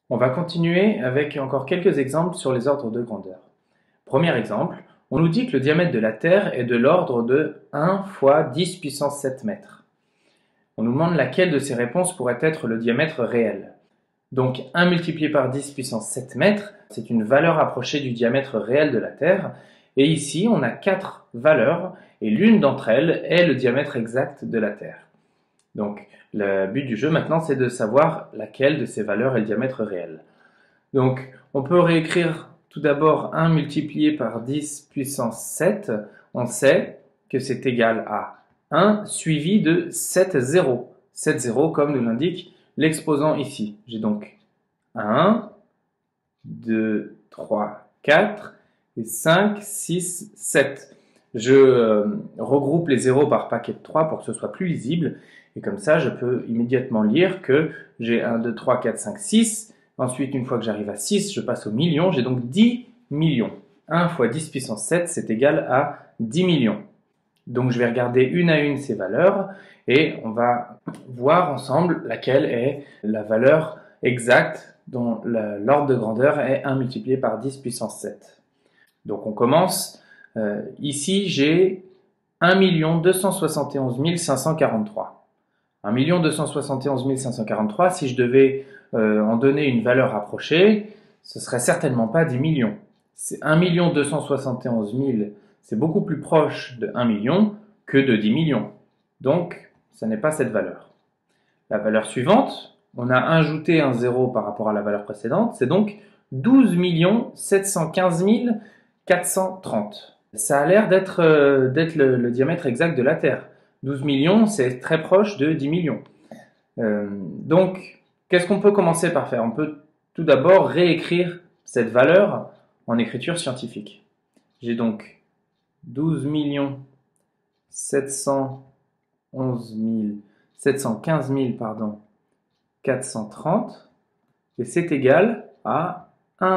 On va continuer avec encore quelques exemples sur les ordres de grandeur. Premier exemple, on nous dit que le diamètre de la Terre est de l'ordre de 1 fois 10 puissance 7 mètres. On nous demande laquelle de ces réponses pourrait être le diamètre réel. Donc 1 multiplié par 10 puissance 7 mètres, c'est une valeur approchée du diamètre réel de la Terre. Et ici, on a 4 valeurs et l'une d'entre elles est le diamètre exact de la Terre. Donc, le but du jeu maintenant, c'est de savoir laquelle de ces valeurs est le diamètre réel. Donc, on peut réécrire tout d'abord 1 multiplié par 10 puissance 7. On sait que c'est égal à 1 suivi de 7 zéros. 7 zéros comme nous l'indique l'exposant ici. J'ai donc 1, 2, 3, 4 et 5, 6, 7. Je regroupe les zéros par paquet de 3 pour que ce soit plus lisible. Et comme ça, je peux immédiatement lire que j'ai 1, 2, 3, 4, 5, 6. Ensuite, une fois que j'arrive à 6, je passe au million. J'ai donc 10 millions. 1 fois 10 puissance 7, c'est égal à 10 millions. Donc, je vais regarder une à une ces valeurs et on va voir ensemble laquelle est la valeur exacte dont l'ordre de grandeur est 1 multiplié par 10 puissance 7. Donc, on commence. Ici, j'ai 1 271 543. 1 271 543, si je devais en donner une valeur approchée, ce serait certainement pas 10 millions. 1 271 000, c'est beaucoup plus proche de 1 million que de 10 millions. Donc, ce n'est pas cette valeur. La valeur suivante, on a ajouté un zéro par rapport à la valeur précédente, c'est donc 12 715 430. Ça a l'air d'être le diamètre exact de la Terre. 12 millions, c'est très proche de 10 millions. Donc, qu'est-ce qu'on peut commencer par faire? On peut tout d'abord réécrire cette valeur en écriture scientifique. J'ai donc 12 715 430 et c'est égal à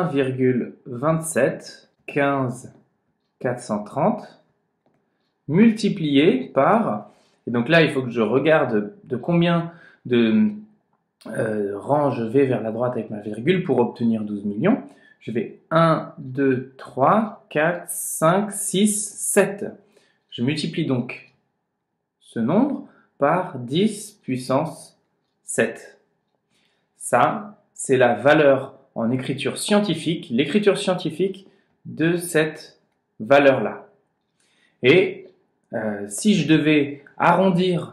1,27 15 430 multiplié par, et donc là il faut que je regarde de combien de rangs je vais vers la droite avec ma virgule pour obtenir 12 millions. Je vais 1, 2, 3, 4, 5, 6, 7. Je multiplie donc ce nombre par 10 puissance 7. Ça, c'est la valeur en écriture scientifique, l'écriture scientifique de cette valeur-là. Et si je devais arrondir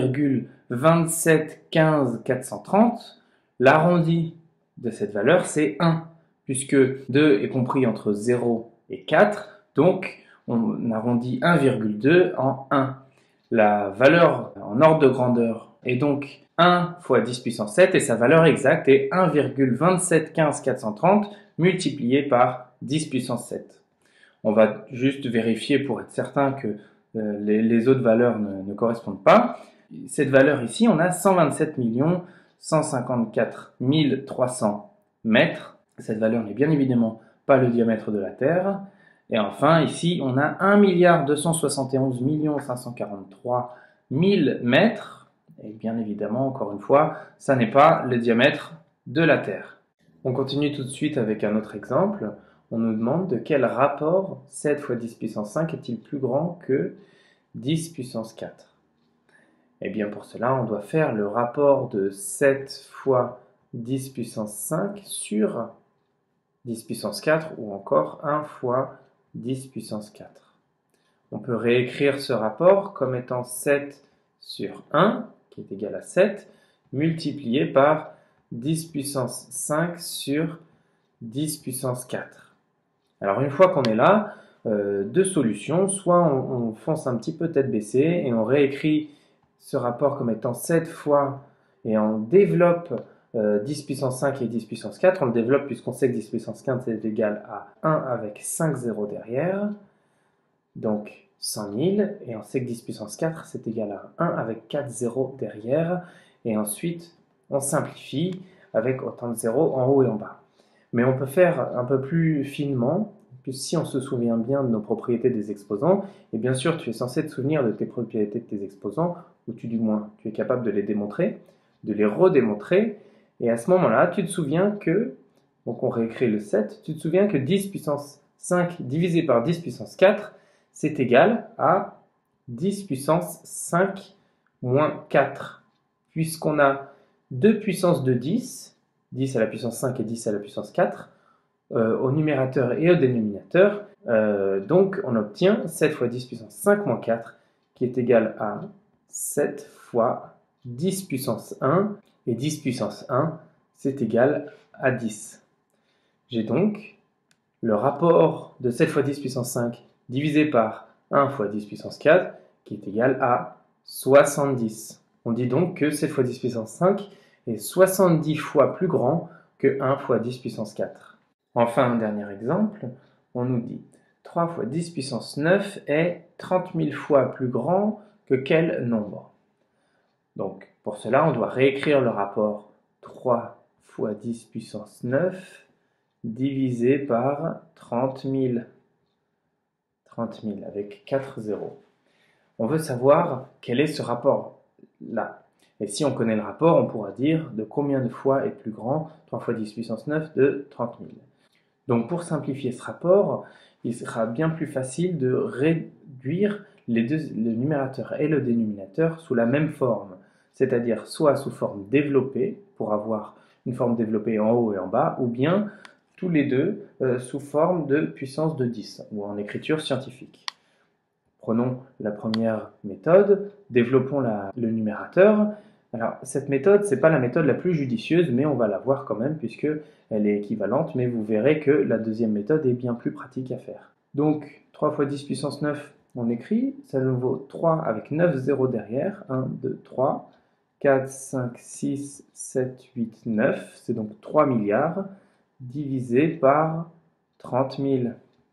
1,2715 430, l'arrondi de cette valeur, c'est 1, puisque 2 est compris entre 0 et 4, donc on arrondit 1,2 en 1. La valeur en ordre de grandeur est donc 1 fois 10 puissance 7 et sa valeur exacte est 1,2715 430 multiplié par 10 puissance 7. On va juste vérifier pour être certain que les autres valeurs ne correspondent pas. Cette valeur ici, on a 127 154 300 mètres. Cette valeur n'est bien évidemment pas le diamètre de la Terre. Et enfin, ici, on a 1 271 543 000 mètres. Et bien évidemment, encore une fois, ça n'est pas le diamètre de la Terre. On continue tout de suite avec un autre exemple. On nous demande de quel rapport 7 fois 10 puissance 5 est-il plus grand que 10 puissance 4. Et bien pour cela, on doit faire le rapport de 7 fois 10 puissance 5 sur 10 puissance 4 ou encore 1 fois 10 puissance 4. On peut réécrire ce rapport comme étant 7 sur 1, qui est égal à 7, multiplié par 10 puissance 5 sur 10 puissance 4. Alors une fois qu'on est là, deux solutions. Soit on fonce un petit peu tête baissée et on réécrit ce rapport comme étant 7 fois et on développe 10 puissance 5 et 10 puissance 4. On le développe puisqu'on sait que 10 puissance 15 c'est égal à 1 avec 5 zéros derrière. Donc 100 000. Et on sait que 10 puissance 4 c'est égal à 1 avec 4 zéros derrière. Et ensuite on simplifie avec autant de zéros en haut et en bas. Mais on peut faire un peu plus finement, puisque si on se souvient bien de nos propriétés des exposants, et bien sûr tu es censé te souvenir de tes propriétés de tes exposants, ou du moins tu es capable de les démontrer, de les redémontrer, Et à ce moment-là, tu te souviens que, donc on réécrit le 7, tu te souviens que 10 puissance 5 divisé par 10 puissance 4, c'est égal à 10 puissance 5 moins 4. Puisqu'on a deux puissances de 10, 10 à la puissance 5 et 10 à la puissance 4, au numérateur et au dénominateur, donc on obtient 7 fois 10 puissance 5 moins 4, qui est égal à 7 fois 10 puissance 1, et 10 puissance 1, c'est égal à 10. J'ai donc le rapport de 7 fois 10 puissance 5 divisé par 1 fois 10 puissance 4, qui est égal à 70. On dit donc que 7 fois 10 puissance 5 est 70 fois plus grand que 1 fois 10 puissance 4. Enfin, un dernier exemple, on nous dit 3 fois 10 puissance 9 est 30 000 fois plus grand que quel nombre? Donc, pour cela, on doit réécrire le rapport 3 fois 10 puissance 9 divisé par 30 000. 30 000 avec 4 zéros. On veut savoir quel est ce rapport-là. Et si on connaît le rapport, on pourra dire de combien de fois est plus grand 3 fois 10 puissance 9 de 30 000. Donc pour simplifier ce rapport, il sera bien plus facile de réduire le numérateur et le dénominateur sous la même forme, c'est-à-dire soit sous forme développée, pour avoir une forme développée en haut et en bas, ou bien tous les deux sous forme de puissance de 10, ou en écriture scientifique. Prenons la première méthode, développons le numérateur. Alors, cette méthode, ce n'est pas la méthode la plus judicieuse, mais on va la voir quand même, puisqu'elle est équivalente, mais vous verrez que la deuxième méthode est bien plus pratique à faire. Donc, 3 fois 10 puissance 9, on écrit, ça nous vaut 3 avec 9 zéros derrière, 1, 2, 3, 4, 5, 6, 7, 8, 9, c'est donc 3 milliards, divisé par 30 000.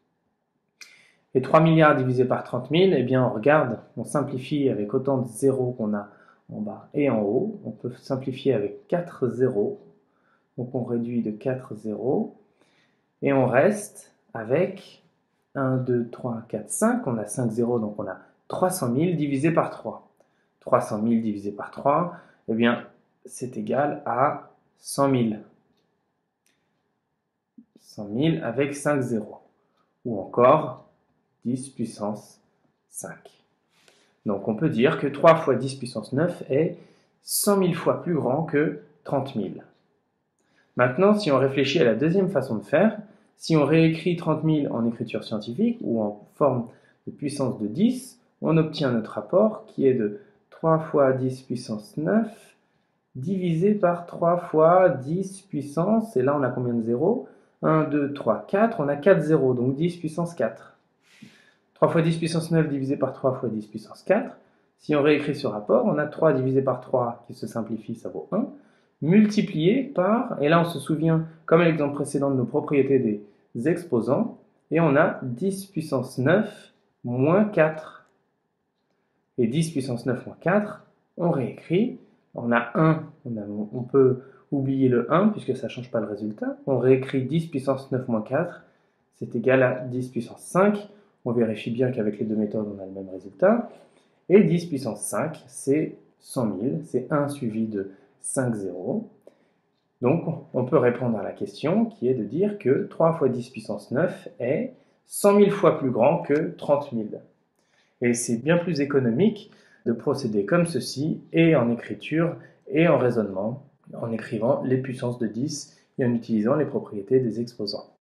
Et 3 milliards divisé par 30 000, eh bien on regarde, on simplifie avec autant de zéros qu'on a en bas et en haut. On peut simplifier avec 4 zéros. Donc on réduit de 4 zéros. Et on reste avec 1, 2, 3, 4, 5. On a 5 zéros, donc on a 300 000 divisé par 3. 300 000 divisé par 3, eh bien c'est égal à 100 000. 100 000 avec 5 zéros. Ou encore 10 puissance 5. Donc on peut dire que 3 fois 10 puissance 9 est 100 000 fois plus grand que 30 000. Maintenant, si on réfléchit à la deuxième façon de faire, si on réécrit 30 000 en écriture scientifique ou en forme de puissance de 10, on obtient notre rapport qui est de 3 fois 10 puissance 9 divisé par 3 fois 10 puissance, et là on a combien de zéros? 1, 2, 3, 4, on a 4 zéros, donc 10 puissance 4. 3 fois 10 puissance 9 divisé par 3 fois 10 puissance 4. Si on réécrit ce rapport, on a 3 divisé par 3 qui se simplifie, ça vaut 1, multiplié par, et là on se souvient, comme à l'exemple précédent, de nos propriétés des exposants, et on a 10 puissance 9 moins 4. Et 10 puissance 9 moins 4, on réécrit, on a 1, on peut oublier le 1 puisque ça ne change pas le résultat, on réécrit 10 puissance 9 moins 4, c'est égal à 10 puissance 5, on vérifie bien qu'avec les deux méthodes on a le même résultat, et 10 puissance 5 c'est 100 000, c'est 1 suivi de 5 zéros. Donc on peut répondre à la question qui est de dire que 3 fois 10 puissance 9 est 100 000 fois plus grand que 30 000. Et c'est bien plus économique de procéder comme ceci, et en écriture et en raisonnement, en écrivant les puissances de 10 et en utilisant les propriétés des exposants.